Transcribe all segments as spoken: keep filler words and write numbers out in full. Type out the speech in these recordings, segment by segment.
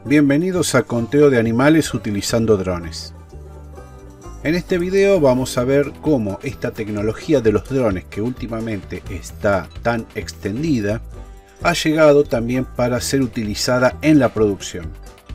Bienvenidos a Conteo de Animales utilizando drones. En este video vamos a ver cómo esta tecnología de los drones, que últimamente está tan extendida, ha llegado también para ser utilizada en la producción.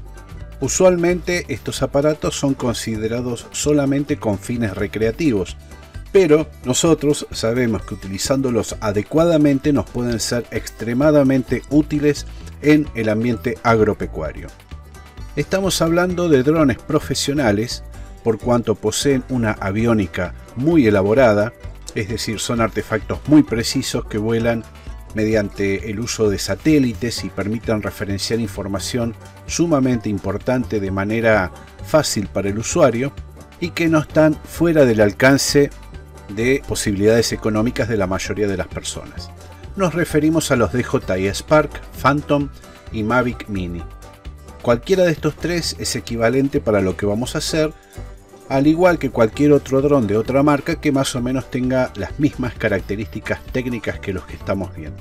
Usualmente estos aparatos son considerados solamente con fines recreativos, pero nosotros sabemos que utilizándolos adecuadamente nos pueden ser extremadamente útiles en el ambiente agropecuario. Estamos hablando de drones profesionales, por cuanto poseen una aviónica muy elaborada, es decir, son artefactos muy precisos que vuelan mediante el uso de satélites y permiten referenciar información sumamente importante de manera fácil para el usuario y que no están fuera del alcance de posibilidades económicas de la mayoría de las personas. Nos referimos a los D J I Spark, Phantom y Mavic Mini. Cualquiera de estos tres es equivalente para lo que vamos a hacer, al igual que cualquier otro dron de otra marca que más o menos tenga las mismas características técnicas que los que estamos viendo.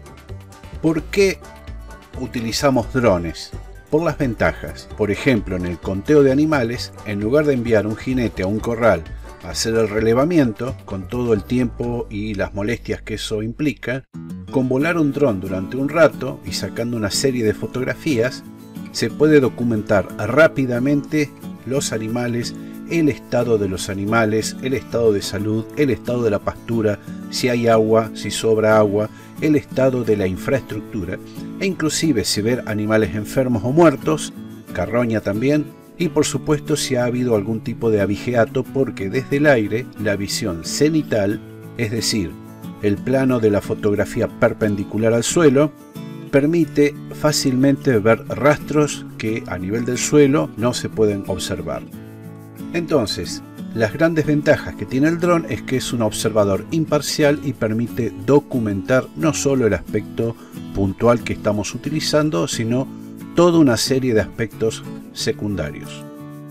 ¿Por qué utilizamos drones? Por las ventajas. Por ejemplo, en el conteo de animales, en lugar de enviar un jinete a un corral a hacer el relevamiento, con todo el tiempo y las molestias que eso implica, con volar un dron durante un rato y sacando una serie de fotografías, se puede documentar rápidamente los animales, el estado de los animales, el estado de salud, el estado de la pastura, si hay agua, si sobra agua, el estado de la infraestructura e inclusive si ver animales enfermos o muertos, carroña también, y por supuesto si ha habido algún tipo de abigeato, porque desde el aire la visión cenital, es decir, el plano de la fotografía perpendicular al suelo, permite fácilmente ver rastros que a nivel del suelo no se pueden observar. Entonces, las grandes ventajas que tiene el dron es que es un observador imparcial y permite documentar no solo el aspecto puntual que estamos utilizando, sino toda una serie de aspectos secundarios.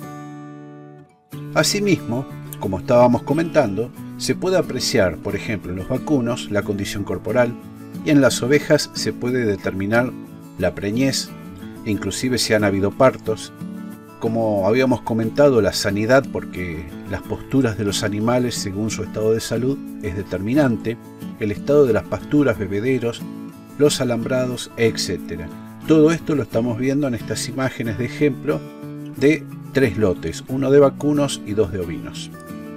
Asimismo, como estábamos comentando, se puede apreciar, por ejemplo, en los vacunos, la condición corporal, y en las ovejas se puede determinar la preñez, inclusive si han habido partos. Como habíamos comentado, la sanidad, porque las posturas de los animales según su estado de salud es determinante, el estado de las pasturas, bebederos, los alambrados, etcétera. Todo esto lo estamos viendo en estas imágenes de ejemplo de tres lotes, uno de vacunos y dos de ovinos.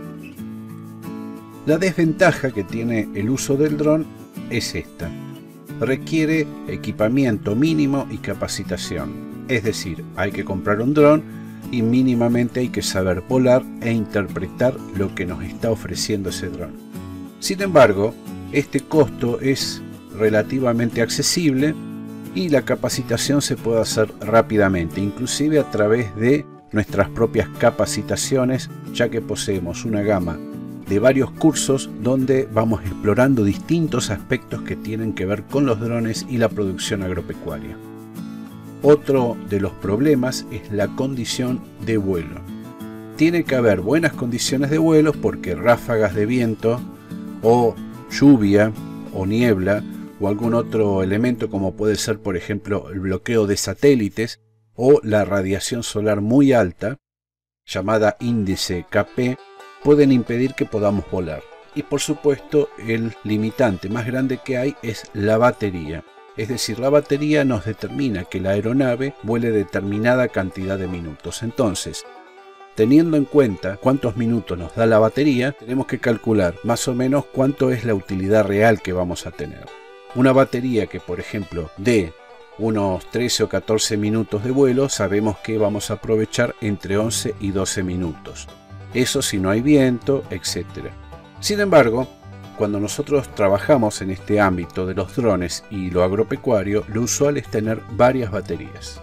La desventaja que tiene el uso del dron es esta: requiere equipamiento mínimo y capacitación, es decir, hay que comprar un dron y mínimamente hay que saber volar e interpretar lo que nos está ofreciendo ese dron. Sin embargo, este costo es relativamente accesible y la capacitación se puede hacer rápidamente, inclusive a través de nuestras propias capacitaciones, ya que poseemos una gama de varios cursos donde vamos explorando distintos aspectos que tienen que ver con los drones y la producción agropecuaria. Otro de los problemas es la condición de vuelo. Tiene que haber buenas condiciones de vuelo porque ráfagas de viento o lluvia o niebla o algún otro elemento, como puede ser por ejemplo el bloqueo de satélites o la radiación solar muy alta, llamada índice K P, pueden impedir que podamos volar. Y por supuesto el limitante más grande que hay es la batería. Es decir, la batería nos determina que la aeronave vuele determinada cantidad de minutos. Entonces, teniendo en cuenta cuántos minutos nos da la batería, tenemos que calcular más o menos cuánto es la utilidad real que vamos a tener. Una batería que, por ejemplo, dé unos trece o catorce minutos de vuelo, sabemos que vamos a aprovechar entre once y doce minutos. Eso si no hay viento, etcétera. Sin embargo, cuando nosotros trabajamos en este ámbito de los drones y lo agropecuario, lo usual es tener varias baterías.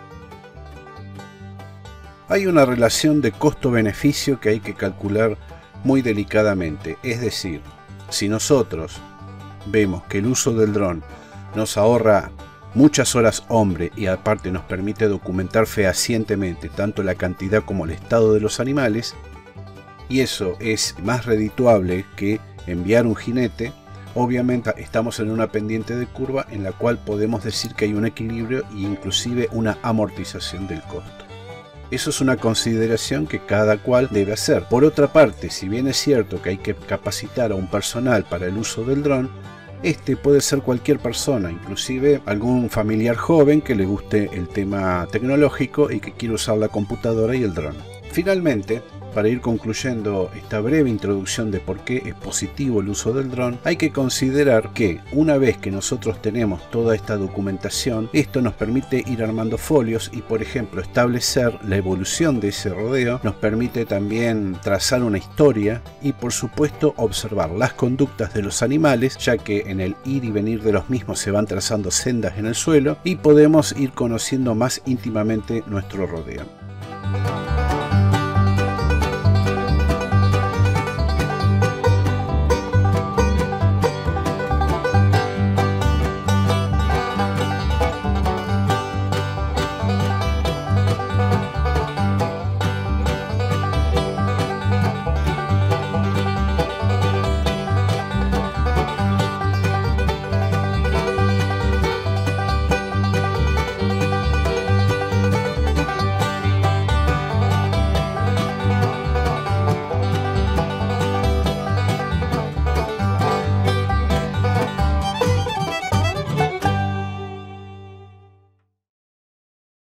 Hay una relación de costo-beneficio que hay que calcular muy delicadamente. Es decir, si nosotros vemos que el uso del dron nos ahorra muchas horas hombre y aparte nos permite documentar fehacientemente tanto la cantidad como el estado de los animales, y eso es más redituable que enviar un jinete, obviamente estamos en una pendiente de curva en la cual podemos decir que hay un equilibrio e inclusive una amortización del costo. Eso es una consideración que cada cual debe hacer. Por otra parte, si bien es cierto que hay que capacitar a un personal para el uso del dron, este puede ser cualquier persona, inclusive algún familiar joven que le guste el tema tecnológico y que quiere usar la computadora y el dron. Finalmente, para ir concluyendo esta breve introducción de por qué es positivo el uso del dron, hay que considerar que una vez que nosotros tenemos toda esta documentación, esto nos permite ir armando folios y, por ejemplo, establecer la evolución de ese rodeo, nos permite también trazar una historia y, por supuesto, observar las conductas de los animales, ya que en el ir y venir de los mismos se van trazando sendas en el suelo y podemos ir conociendo más íntimamente nuestro rodeo.